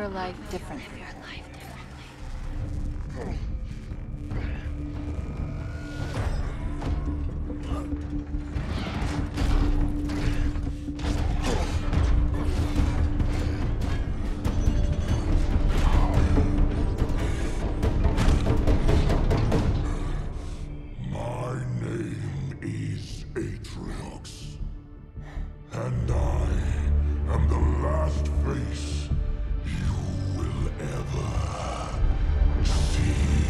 your life differently. And I am the last face you will ever see.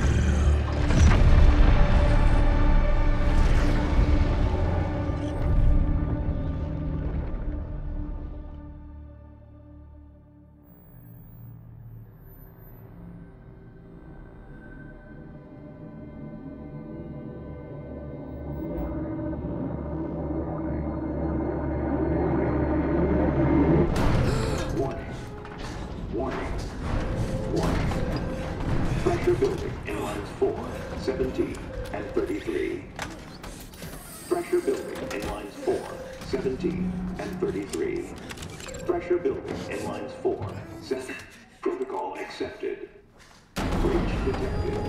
Pressure building in lines 4, 17, and 33. Pressure building in lines 4, 17, and 33. Pressure building in lines 4, 7. Protocol accepted. Breach detected.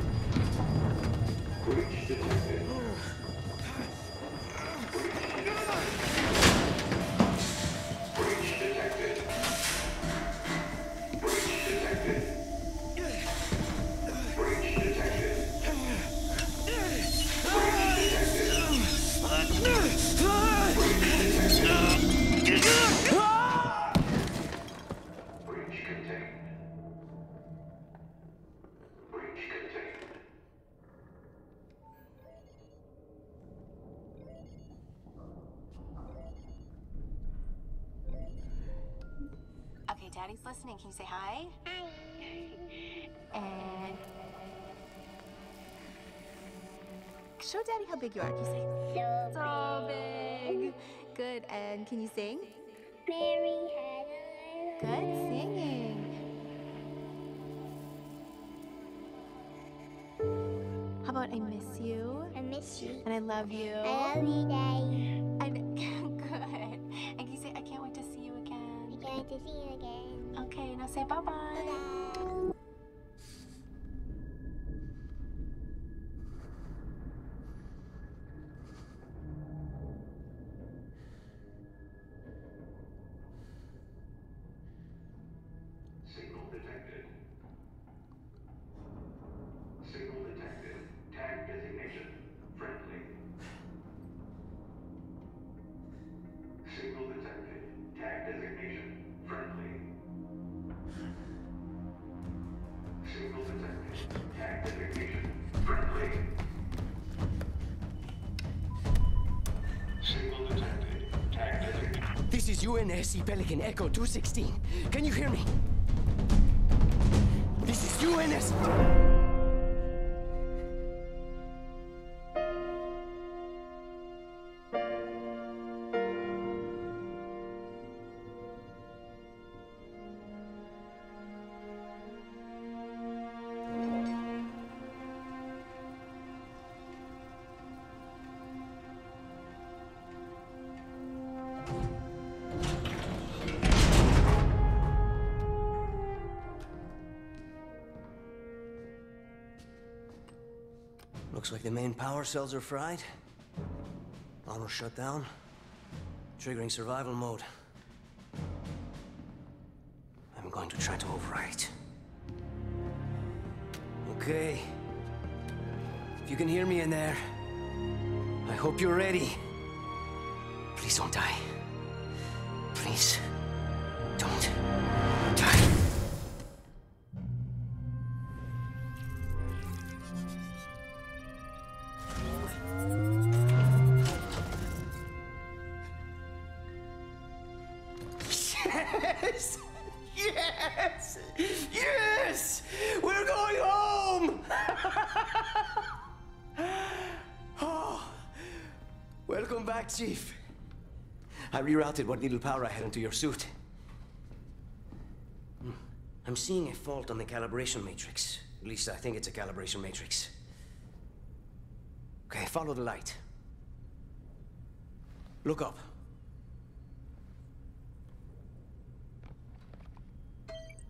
Breach detected. Breach detected. Breach detected. Breach detected. Breach contained. Breach contained. Okay, Daddy's listening. Can you say hi? Hi. And show Daddy how big you are. Can you say so big? Good. And can you sing? Mary had a Good singing. How about I miss you? I miss you. And I love you. I love you, Daddy. And good. And can you say I can't wait to see you again? I can't wait to see you again. Okay, now say bye-bye. Bye-bye. Signal detected. Signal detected. Tag designation. Friendly. Signal detected. Tag designation. Friendly. Signal detected. Tag designation. Friendly. Signal detected. Tag designation. This is UNSC Pelican Echo 216. Can you hear me? This is UNSC. Looks like the main power cells are fried. Armor shut down. Triggering survival mode. I'm going to try to override it. Okay. If you can hear me in there, I hope you're ready. Please don't die. Please don't die. Yes! Yes! Yes! We're going home! Oh, welcome back, Chief. I rerouted what little power I had into your suit. I'm seeing a fault on the calibration matrix. At least I think it's a calibration matrix. Okay, follow the light. Look up.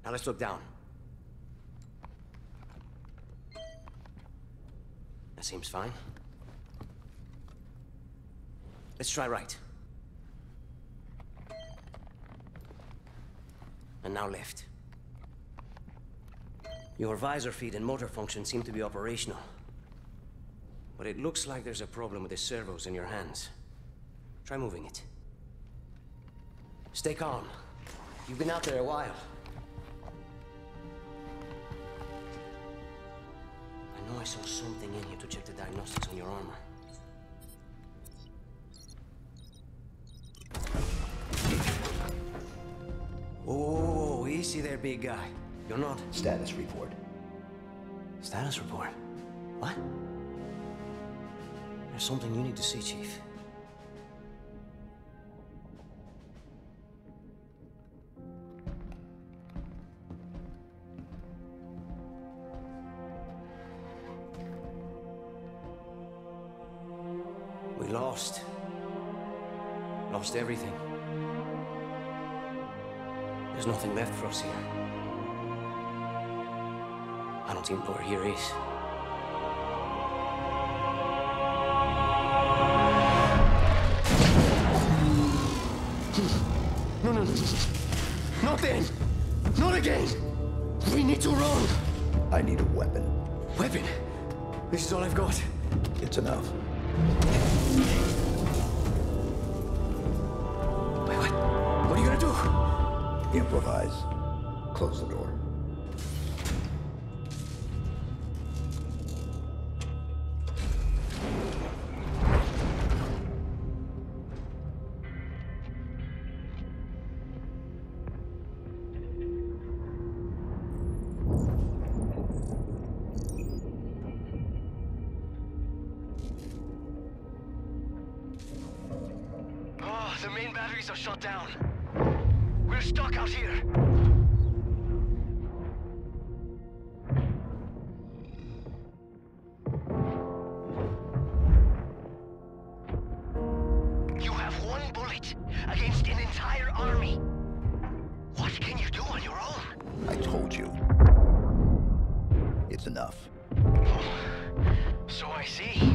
Now let's look down. That seems fine. Let's try right. And now left. Your visor feed and motor function seem to be operational. But it looks like there's a problem with the servos in your hands. Try moving it. Stay calm. You've been out there a while. I know I saw something in here to check the diagnostics on your armor. Whoa, easy there, big guy. You're not... Status report. Status report? What? There's something you need to see, Chief. We lost. Lost everything. There's nothing left for us here. I don't even know where here is. No, no, no. Not then! Not again! We need to run! I need a weapon. Weapon? This is all I've got. It's enough. Wait, what? What are you gonna do? Improvise. Close the door. The main batteries are shut down. We're stuck out here. You have one bullet against an entire army. What can you do on your own? I told you. It's enough. Oh, so I see.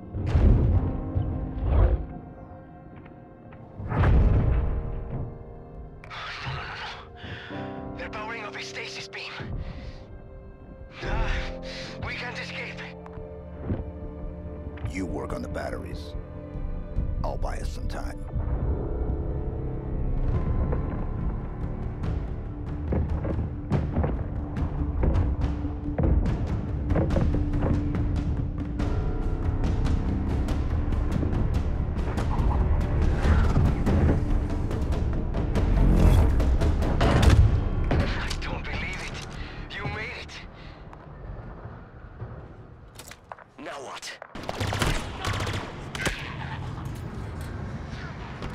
Stasis beam. We can't escape. You work on the batteries. I'll buy us some time. Now what?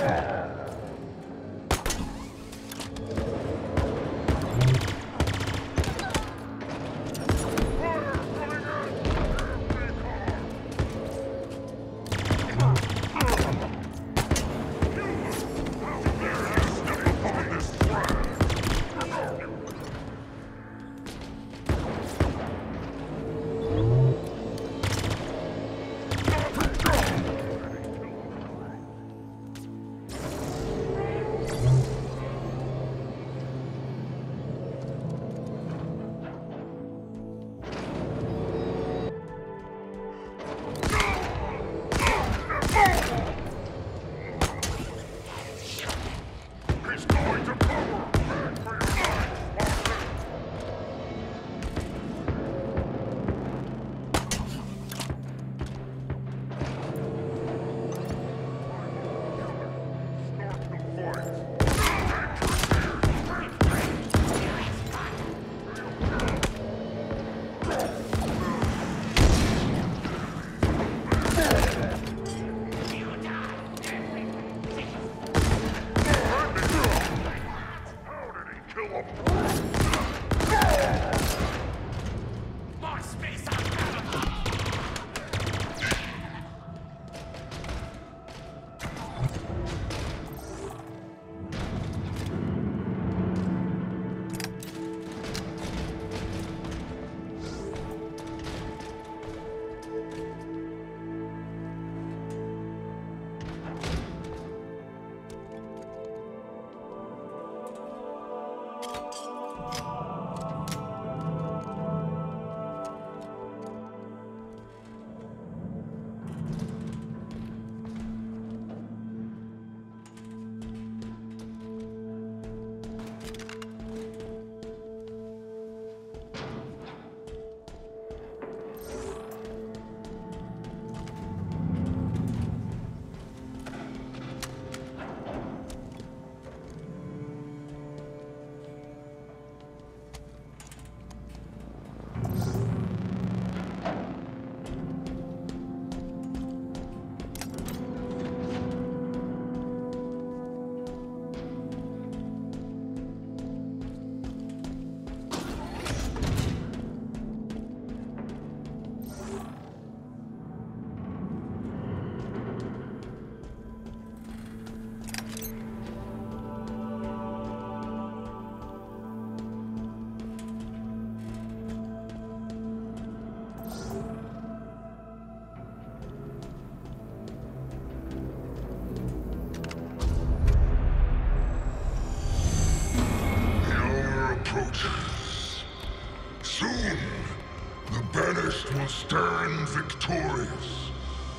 will stand victorious.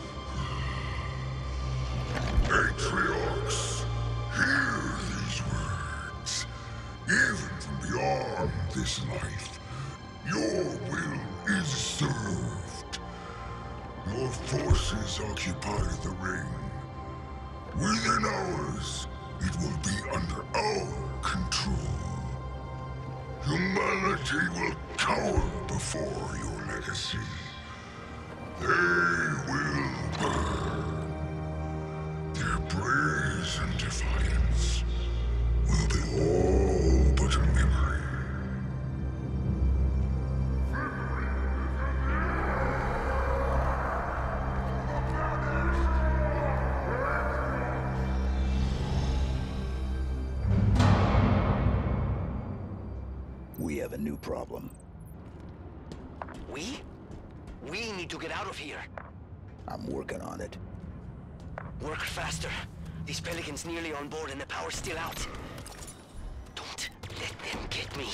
Patriarchs, hear these words. Even from beyond this life, your will is served. Your forces occupy the ring. Within hours, it will be under our control. Humanity will cower before your legacy. They will burn. Their praise and defiance will be all but a memory. We have a new problem. We? We need to get out of here. I'm working on it. Work faster. These pelicans nearly on board and the power's still out. Don't let them get me.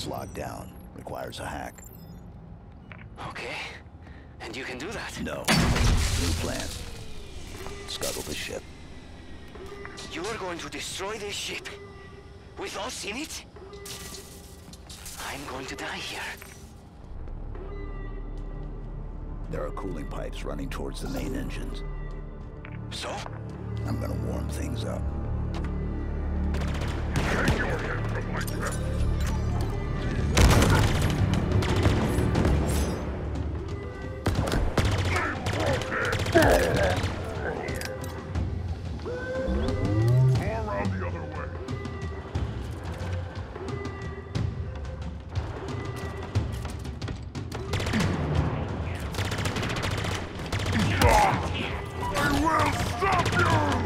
is locked down. Requires a hack. Okay. And you can do that? No. New plan. Scuttle the ship. You are going to destroy this ship? With us in it? I'm going to die here. There are cooling pipes running towards the main engines. So? I'm gonna warm things up. Take your hand from my grip. More around the other way. I will stop you!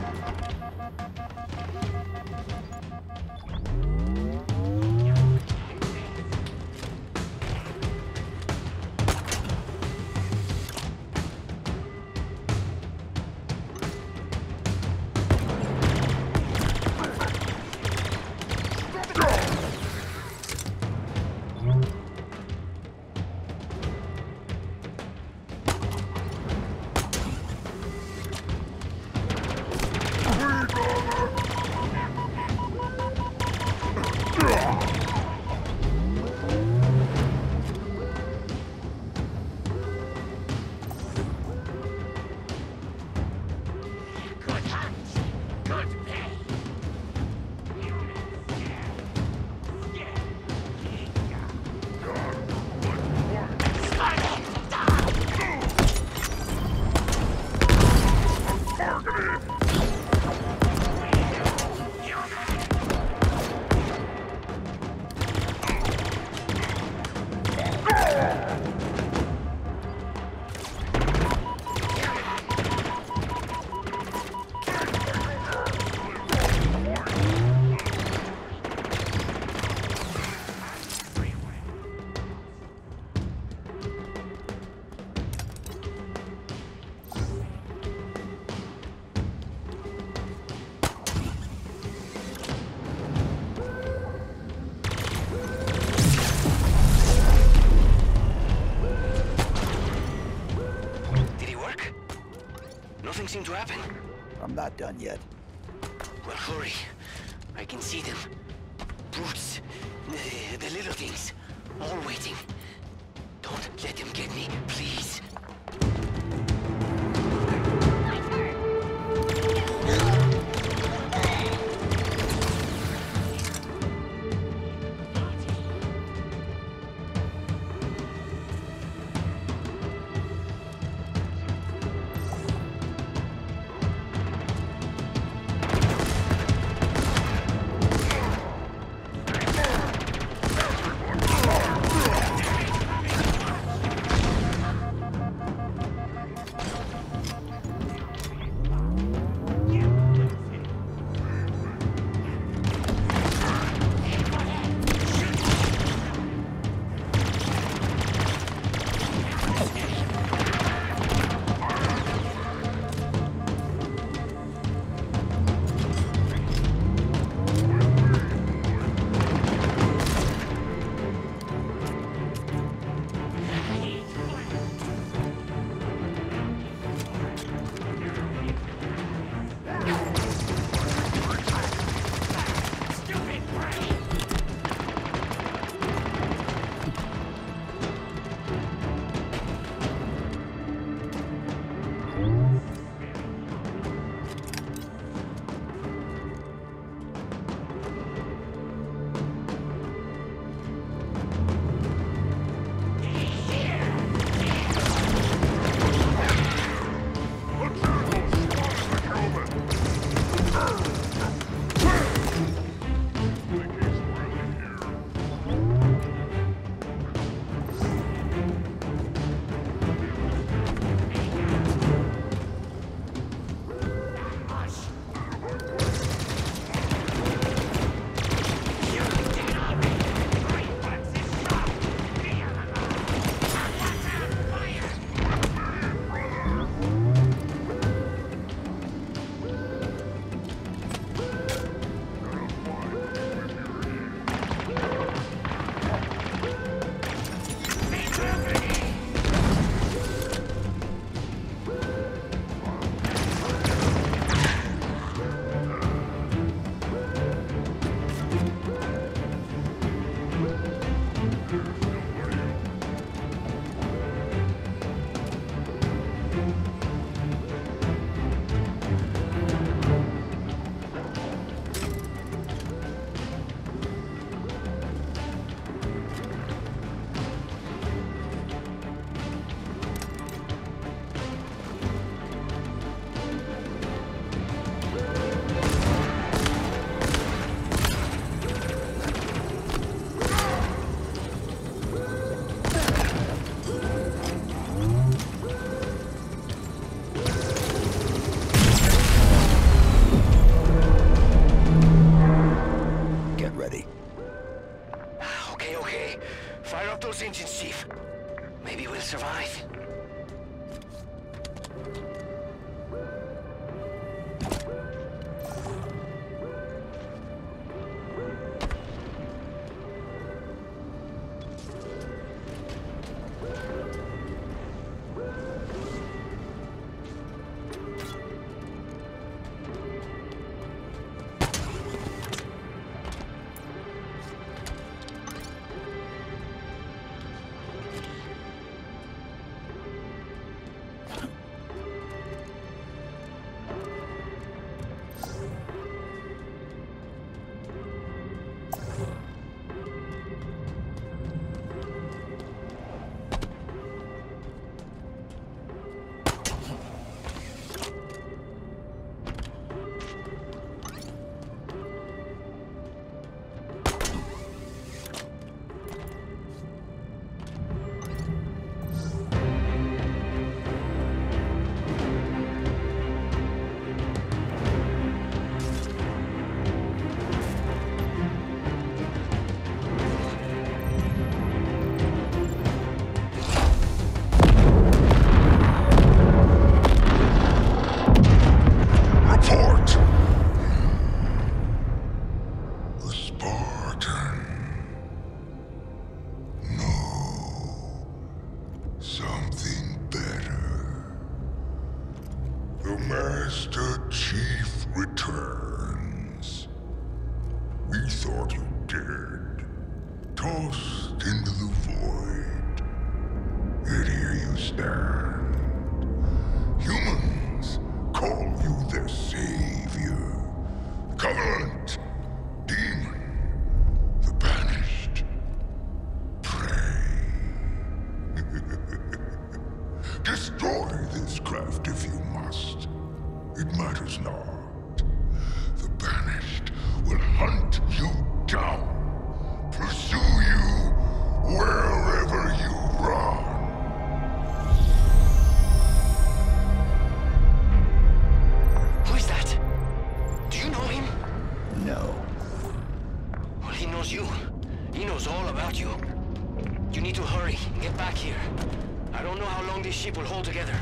Nothing seemed to happen. I'm not done yet. Well, hurry. I can see them. Brutes. The little things. All waiting. Don't let them get me, please. survive. Master Chief returns. We thought you dead, tossed into the void. Yet here you stand. Humans call you their savior. Covenant, demon, the banished, prey. Destroy this craft if you must. It matters not. The banished will hunt you down, pursue you wherever you run. Who is that? Do you know him? No. Well, he knows you. He knows all about you. You need to hurry and get back here. I don't know how long this ship will hold together.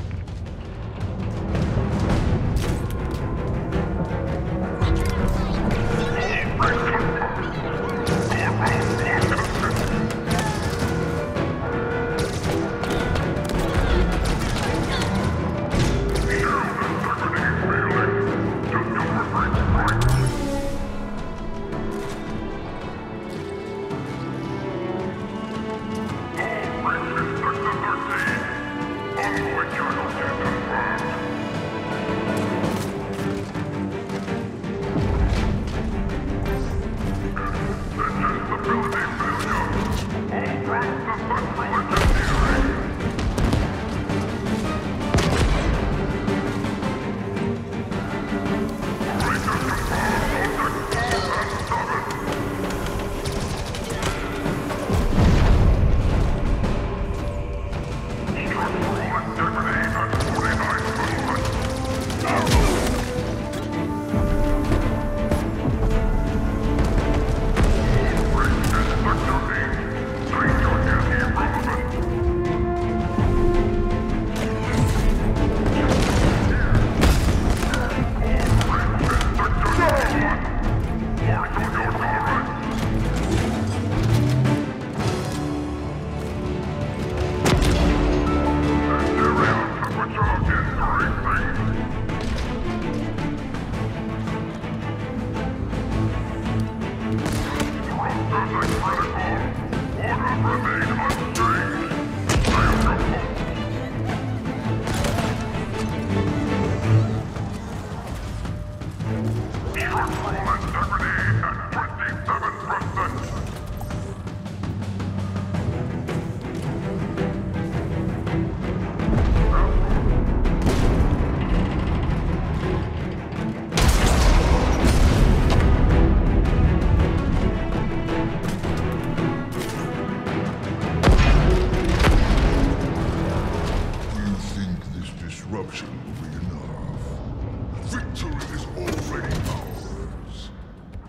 Victory is already ours.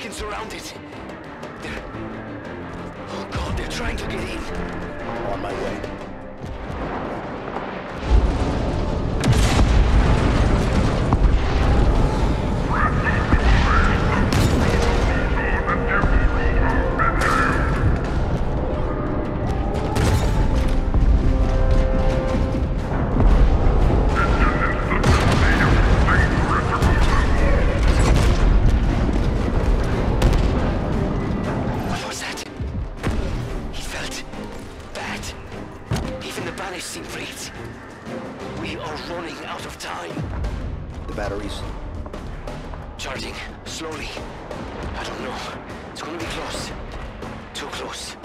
freaking surrounded. They're... Oh God, they're trying to get in. On my way. Batteries. Charging. Slowly. I don't know. It's gonna be close. Too close.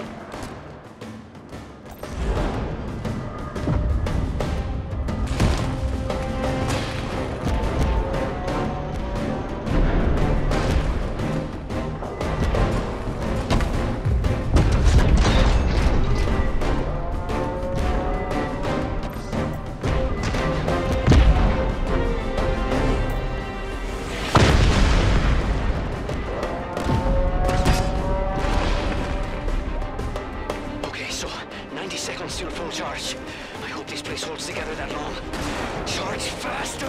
Still full charge. I hope this place holds together that long. Charge faster!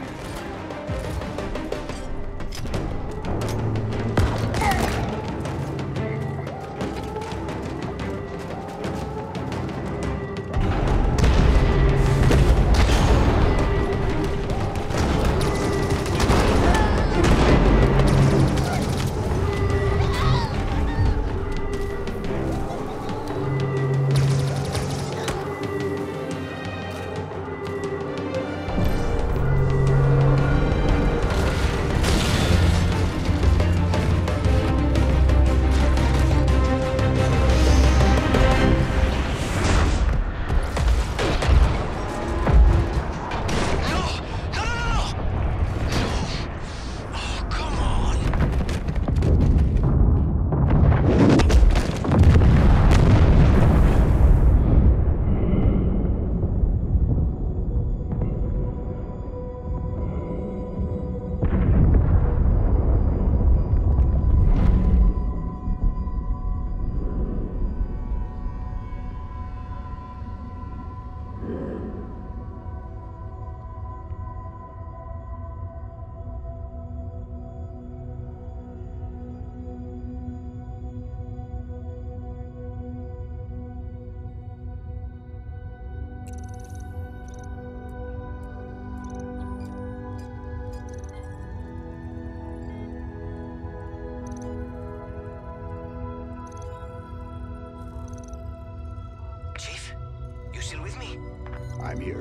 I'm here.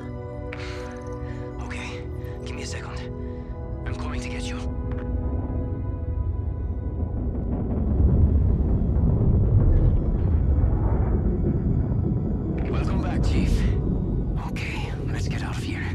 Okay, give me a second. I'm coming to get you. Welcome back, Chief. Okay, let's get out of here.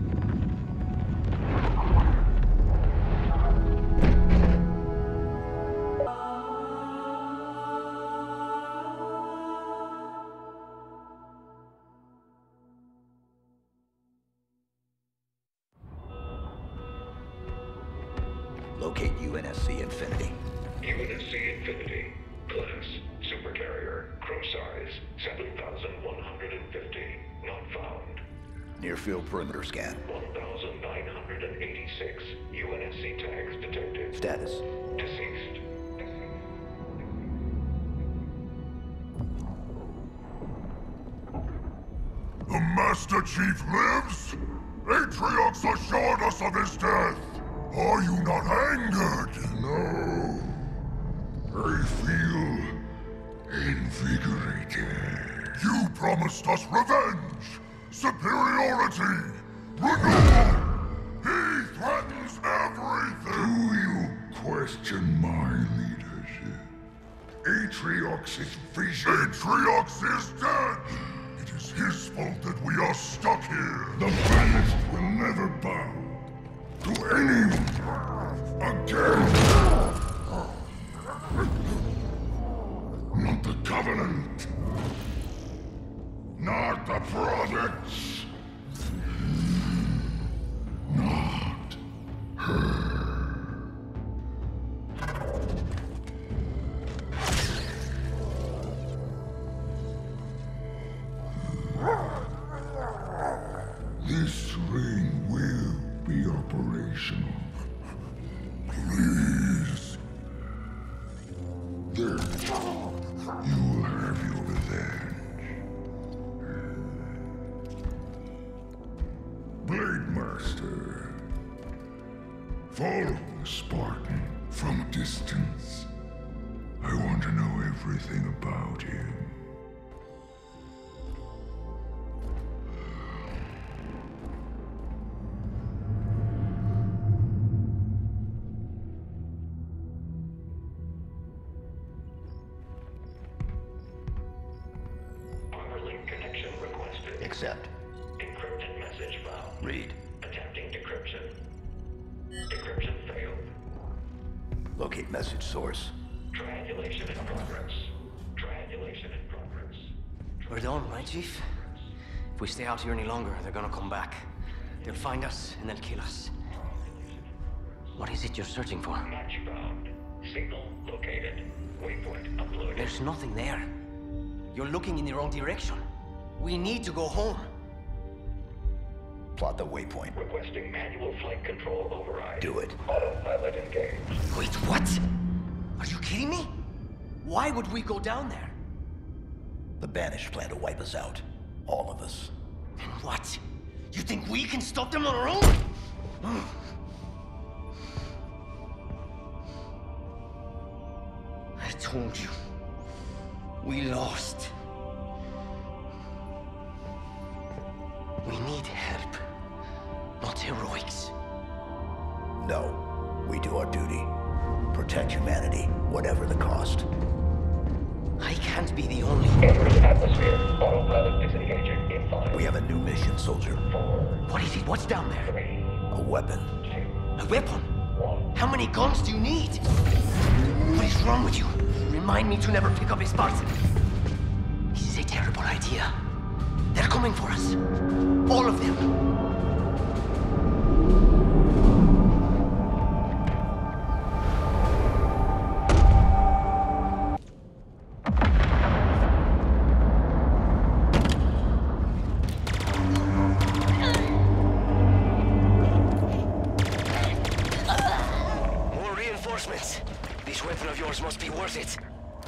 Locate UNSC Infinity. UNSC Infinity. Class, Supercarrier. Crew size, 7,150. Not found. Near field perimeter scan. 1,986. UNSC tags detected. Status. Deceased. The Master Chief lives? Atriox assured us of his death. Are you not angered? No. I feel invigorated. You promised us revenge, superiority, renewal. He threatens everything. Do you question my leadership? Atriox's vision. Atriox is dead. It is his fault that we are stuck here. The banished will never bow to anyone again. Not the Covenant. Not the province. Not her. Then you will have your revenge. Blade Master. Follow the Spartan from a distance. I want to know everything about him. Link connection requested. Accept. Encrypted message found. Read. Attempting decryption. Decryption failed. Locate message source. Triangulation in progress. Triangulation in progress. We're done, right, Chief? If we stay out here any longer, they're gonna come back. They'll find us, and they'll kill us. What is it you're searching for? Match found. Signal located. Waypoint uploaded. There's nothing there. You're looking in the wrong direction. We need to go home. Plot the waypoint. Requesting manual flight control override. Do it. Autopilot engaged. Wait, what? Are you kidding me? Why would we go down there? The Banished plan to wipe us out. All of us. And what? You think we can stop them on our own? I told you. We lost. We need help, not heroics. No. We do our duty. Protect humanity, whatever the cost. I can't be the only... Entering atmosphere. Autopilot disengaging in 5. We have a new mission, soldier. 4, What is it? What's down there? 3, A weapon. 2, A weapon? 1. How many guns do you need? What is wrong with you? Remind me to never pick up a Spartan. This is a terrible idea. They're coming for us. All of them. More reinforcements. This weapon of yours must be worth it.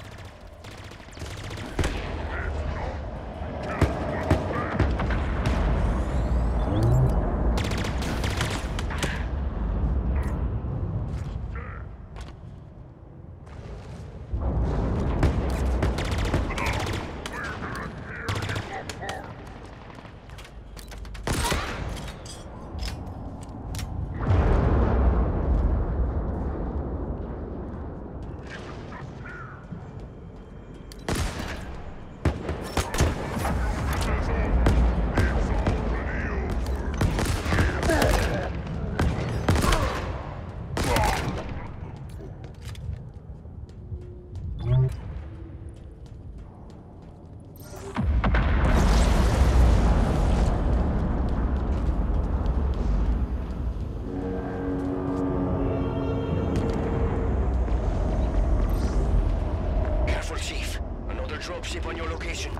Dropship on your location.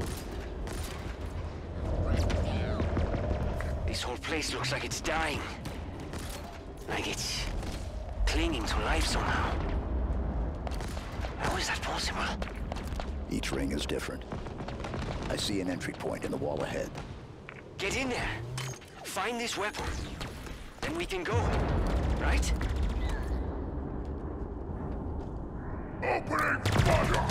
This whole place looks like it's dying. Like it's clinging to life somehow. How is that possible? Each ring is different. I see an entry point in the wall ahead. Get in there. Find this weapon. Then we can go. Right? Opening fire!